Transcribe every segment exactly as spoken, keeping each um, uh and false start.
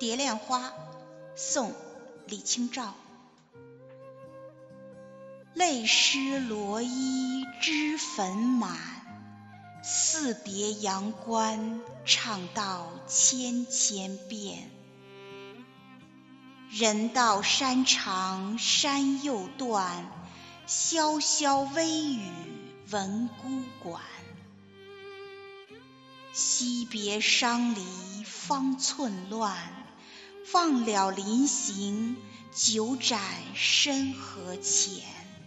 蝶恋花，宋·李清照。泪湿罗衣脂粉满，似别阳关唱到千千遍。人道山长山又断，萧萧微雨闻孤馆。惜别伤离方寸乱，忘了临行酒盏深河浅。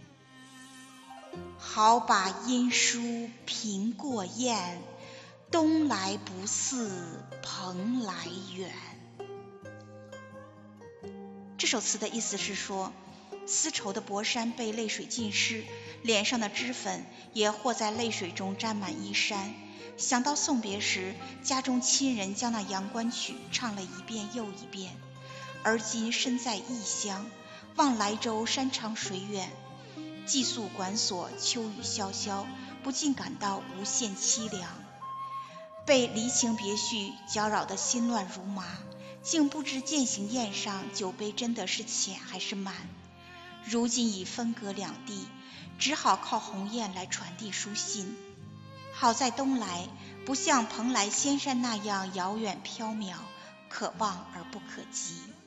好把音书平过雁，东来不似蓬莱远。这首词的意思是说，丝绸的薄衫被泪水浸湿，脸上的脂粉也或在泪水中沾满衣衫。想到送别时，家中亲人将那阳关曲唱了一遍又一遍，而今身在异乡，望莱州山长水远，寄宿馆所秋雨潇潇，不禁感到无限凄凉。被离情别绪搅扰得心乱如麻，竟不知饯行宴上酒杯真的是浅还是满。如今已分隔两地，只好靠鸿雁来传递书信。好在东来不像蓬莱仙山那样遥远缥缈，可望而不可及。